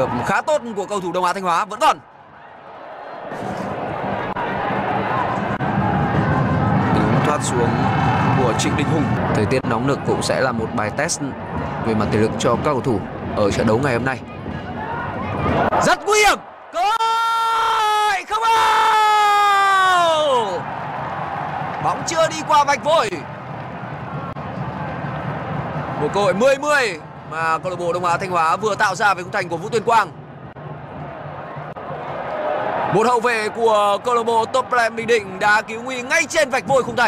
hợp khá tốt của cầu thủ Đông Á Thanh Hóa vẫn còn. Thoát xuống của Trịnh Đình Hùng. Thời tiết nóng nực cũng sẽ là một bài test về mặt thể lực cho các cầu thủ ở trận đấu ngày hôm nay. Rất nguy hiểm. Cơ hội không vào. Bóng chưa đi qua vạch vôi. Một cơ hội 10-10 mà câu lạc bộ Đông Á Thanh Hóa vừa tạo ra với khung thành của Vũ Tuyên Quang. Một hậu vệ của câu lạc bộ Top Plan Bình Định đã cứu nguy ngay trên vạch vôi khung thành.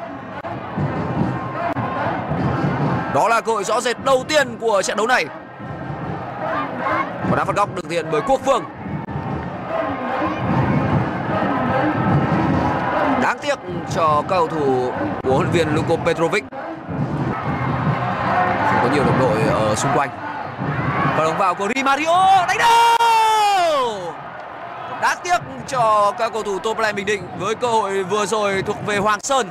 Đó là cơ hội rõ rệt đầu tiên của trận đấu này. Và đá phạt góc được thực hiện bởi Quốc Phương. Đáng tiếc cho cầu thủ của huấn luyện viên Luko Petrovic. Không có nhiều đồng đội ở xung quanh. Và đồng vào của Di Mario đánh đầu. Đáng tiếc cho các cầu thủ Top Plan Bình Định với cơ hội vừa rồi thuộc về Hoàng Sơn.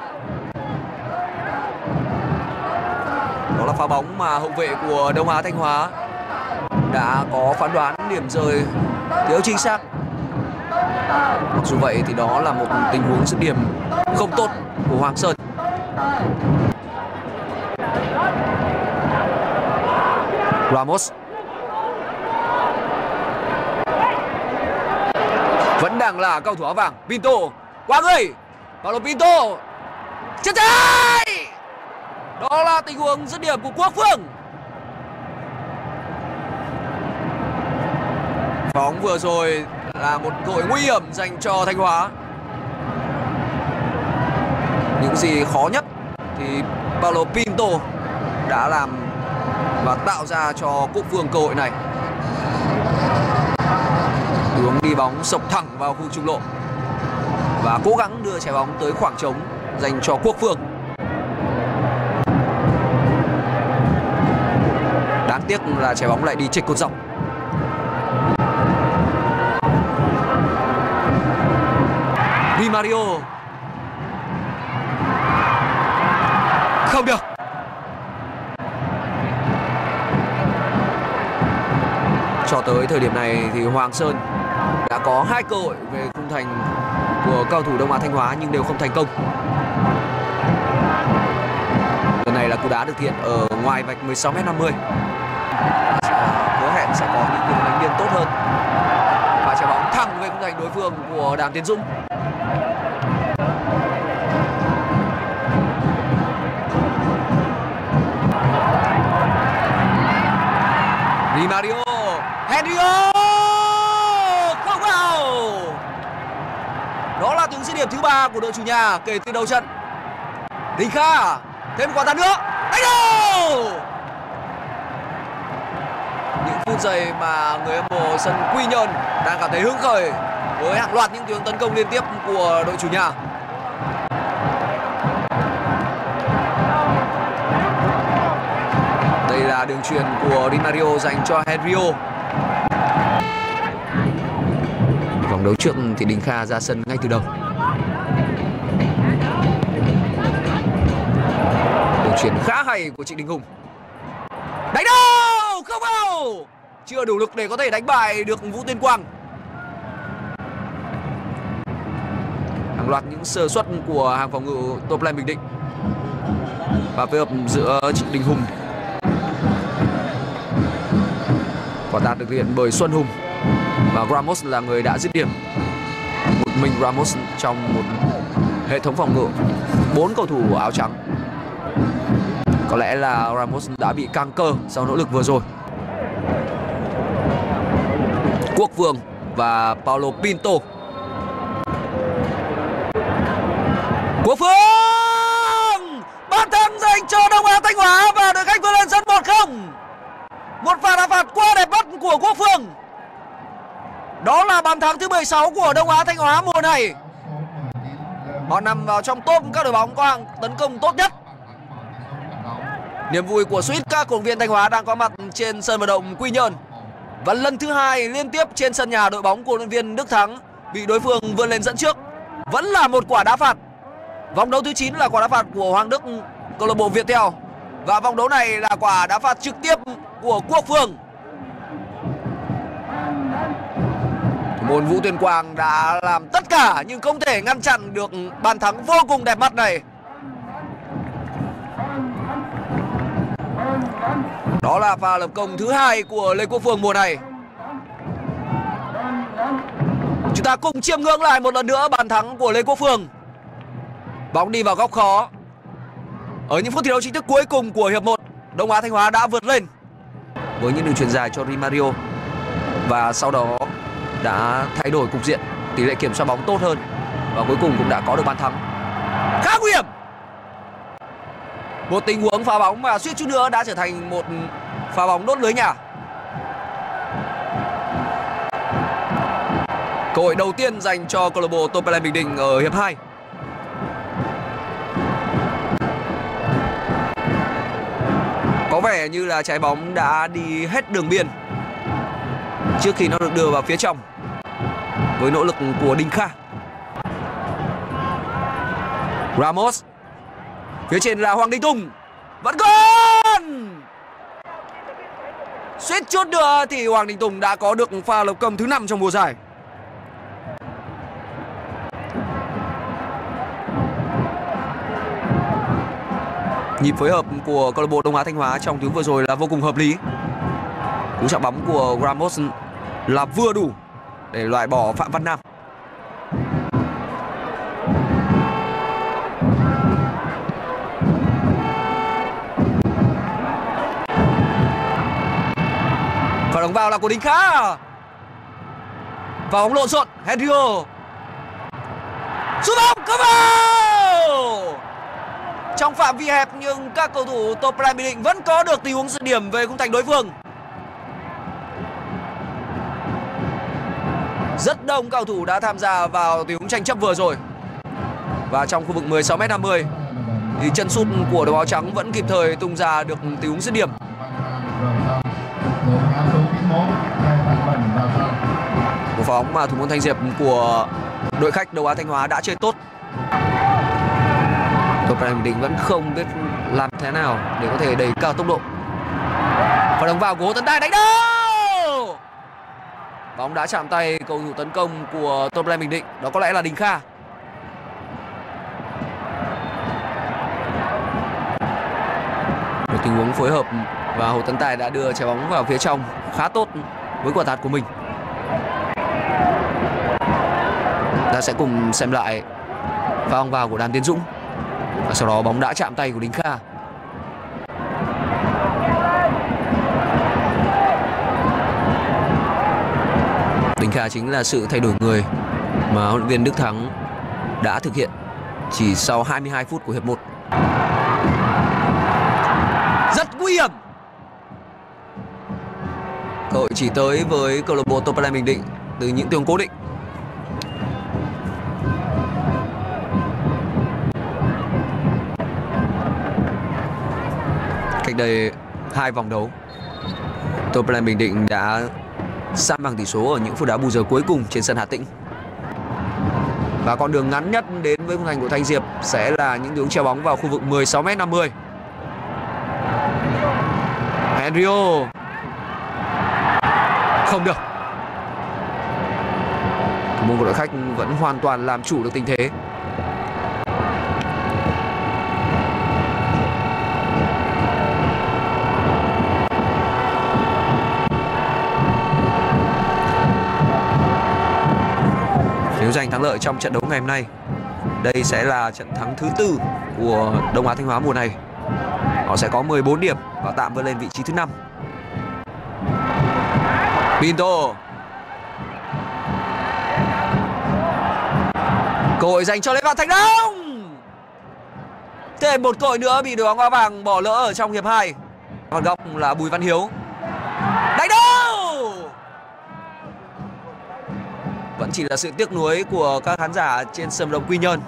Đó là pha bóng mà hậu vệ của Đông Á Thanh Hóa đã có phán đoán điểm rơi thiếu chính xác. Mặc dù vậy thì đó là một tình huống dứt điểm không tốt của Hoàng Sơn. Ramos vẫn đang là cầu thủ áo vàng. Pinto qua người. Paulo Pinto chân trái. Đó là tình huống dứt điểm của Quốc Phương. Bóng vừa rồi là một cơ hội nguy hiểm dành cho Thanh Hóa. Những gì khó nhất thì Paulo Pinto đã làm và tạo ra cho Quốc Phương cơ hội này. Hướng đi bóng sộc thẳng vào khu trung lộ và cố gắng đưa trái bóng tới khoảng trống dành cho Quốc Phương. Đáng tiếc là trái bóng lại đi chệch cột dọc. Di Mario không được. Cho tới thời điểm này thì Hoàng Sơn đã có 2 cơ hội về khung thành của cầu thủ Đông Á Thanh Hóa nhưng đều không thành công. Lần này là cú đá được thực hiện ở ngoài vạch 16m50. Hứa hẹn sẽ có những đường đánh biên tốt hơn. Và trái bóng thẳng về khung thành đối phương của Đàm Tiến Dũng. Di Mario, Henrio không vào. Đó là tiếng dứt điểm thứ 3 của đội chủ nhà kể từ đầu trận. Đình Kha thêm quả tạt nữa đánh đầu. Những phút giây mà người hâm mộ sân Quy Nhơn đang cảm thấy hứng khởi với hàng loạt những tiếng tấn công liên tiếp của đội chủ nhà. Đây là đường chuyền của Di Mario dành cho Henrio. Vòng đấu trước thì Đình Kha ra sân ngay từ đầu. Đường chuyền khá hay của Trịnh Đình Hùng. Đánh đâu không vào. Chưa đủ lực để có thể đánh bại được Vũ Tuyên Quang. Hàng loạt những sơ suất của hàng phòng ngự Top Plan Bình Định và phối hợp giữa Trịnh Đình Hùng. Quả tạt được thực hiện bởi Xuân Hùng và Ramos là người đã dứt điểm. Một mình Ramos trong một hệ thống phòng ngự 4 cầu thủ áo trắng. Có lẽ là Ramos đã bị căng cơ sau nỗ lực vừa rồi. Quốc Phương và Paulo Pinto. Quốc Phương bàn thắng dành cho Đông Á Thanh Hóa và đội khách vươn lên dẫn 1-0. Một pha đá phạt quá đẹp mắt của Quốc Phương. Đó là bàn thắng thứ 16 của Đông Á Thanh Hóa mùa này. Họ nằm vào trong top các đội bóng có hàng tấn công tốt nhất. Niềm vui của suýt các cổ động viên Thanh Hóa đang có mặt trên sân vận động Quy Nhơn. Và lần thứ 2 liên tiếp trên sân nhà đội bóng của huấn luyện viên Đức Thắng bị đối phương vươn lên dẫn trước. Vẫn là một quả đá phạt. Vòng đấu thứ 9 là quả đá phạt của Hoàng Đức, câu lạc bộ Viettel. Và vòng đấu này là quả đá phạt trực tiếp của Quốc Phương. Môn Vũ Tuyên Quang đã làm tất cả nhưng không thể ngăn chặn được bàn thắng vô cùng đẹp mắt này. Đó là pha lập công thứ 2 của Lê Quốc Phương mùa này. Chúng ta cùng chiêm ngưỡng lại một lần nữa bàn thắng của Lê Quốc Phương. Bóng đi vào góc khó. Ở những phút thi đấu chính thức cuối cùng của hiệp 1, Đông Á Thanh Hóa đã vượt lên với những đường chuyền dài cho Di Mario và sau đó đã thay đổi cục diện, tỷ lệ kiểm soát bóng tốt hơn và cuối cùng cũng đã có được bàn thắng khá nguy hiểm. Một tình huống phá bóng mà suýt chút nữa đã trở thành một phá bóng đốt lưới nhà. Cơ hội đầu tiên dành cho câu lạc bộ Topelen Bình Định ở hiệp 2. Có vẻ như là trái bóng đã đi hết đường biên trước khi nó được đưa vào phía trong với nỗ lực của Đình Kha. Ramos. Phía trên là Hoàng Đình Tùng. Vẫn còn. Suýt chút nữa thì Hoàng Đình Tùng đã có được pha lập công thứ 5 trong mùa giải. Nhịp phối hợp của câu lạc bộ Đông Á Thanh Hóa trong tiếng vừa rồi là vô cùng hợp lý. Cú chạm bóng của Ramos là vừa đủ để loại bỏ Phạm Văn Nam. Và đóng vào là của Đình Kha. Và bóng lộn xộn, Henrio. Sút bóng, có vào. Trong phạm vi hẹp nhưng các cầu thủ Topelen Bình Định vẫn có được tình huống dứt điểm về khung thành đối phương. Rất đông cầu thủ đã tham gia vào tình huống tranh chấp vừa rồi. Và trong khu vực 16m50 thì chân sút của đội áo trắng vẫn kịp thời tung ra được tình huống dứt điểm. Một pha bóng mà thủ môn Thanh Diệp của đội khách Đông Á Thanh Hóa đã chơi tốt. Topelen Bình Định vẫn không biết làm thế nào để có thể đẩy cao tốc độ. Và đóng vào của Hồ Tấn Tài đánh đâu. Bóng đã chạm tay cầu thủ tấn công của Topelen Bình Định, đó có lẽ là Đình Kha. Một tình huống phối hợp và Hồ Tấn Tài đã đưa trái bóng vào phía trong khá tốt với quả tạt của mình. Ta sẽ cùng xem lại pha bóng vào của Đàm Tiến Dũng. Và sau đó bóng đã chạm tay của Đình Kha. Đình Kha chính là sự thay đổi người mà huấn luyện viên Đức Thắng đã thực hiện chỉ sau 22 phút của hiệp 1. Rất nguy hiểm. Cơ hội chỉ tới với câu lạc bộ Topelen Bình Định từ những tình huống cố định. Cách đây 2 vòng đấu, Topelen Bình Định đã san bằng tỷ số ở những phút đá bù giờ cuối cùng trên sân Hà Tĩnh. Và con đường ngắn nhất đến với khung thành của Thanh Diệp sẽ là những đường treo bóng vào khu vực 16m50. Henrio. Không được. Thủ môn của đội khách vẫn hoàn toàn làm chủ được tình thế. Nếu giành thắng lợi trong trận đấu ngày hôm nay, đây sẽ là trận thắng thứ 4 của Đông Á Thanh Hóa mùa này. Họ sẽ có 14 điểm và tạm vươn lên vị trí thứ 5. Pinto. Cơ hội dành cho Lê Văn Thành Đông. Thêm một cơ hội nữa bị đội bóng Áo Vàng bỏ lỡ ở trong hiệp 2. Còn góc là Bùi Văn Hiếu. Đánh đâu. Vẫn chỉ là sự tiếc nuối của các khán giả trên sân vận động Quy Nhơn.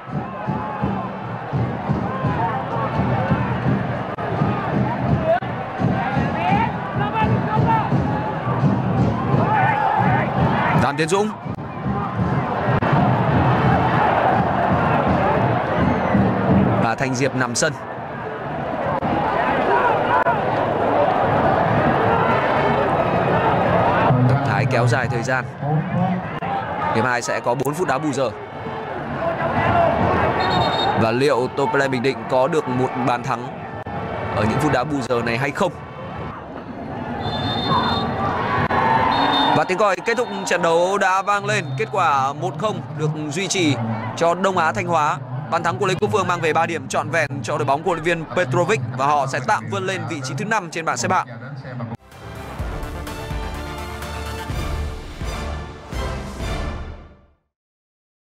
Đàm Tiến Dũng. Và Thanh Diệp nằm sân. Động thái kéo dài thời gian. Hiệp 2 sẽ có 4 phút đá bù giờ. Và liệu Topley Bình Định có được một bàn thắng ở những phút đá bù giờ này hay không? Và tiếng còi kết thúc trận đấu đã vang lên. Kết quả 1-0 được duy trì cho Đông Á Thanh Hóa. Bàn thắng của Lê Quốc Phương mang về 3 điểm trọn vẹn cho đội bóng của huấn luyện viên Petrovic và họ sẽ tạm vươn lên vị trí thứ 5 trên bảng xếp hạng.